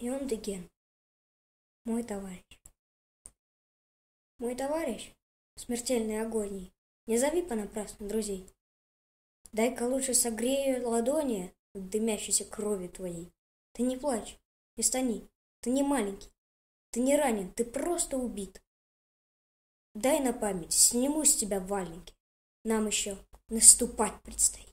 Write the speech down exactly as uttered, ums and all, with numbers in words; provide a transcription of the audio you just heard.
И он Деген, мой товарищ. Мой товарищ в смертельной агонии, не зови понапрасну друзей. Дай-ка лучше согрею ладони от дымящейся крови твоей. Ты не плачь, не стани, ты не маленький, ты не ранен, ты просто убит. Дай на память, сниму с тебя валенки, нам еще наступать предстоит.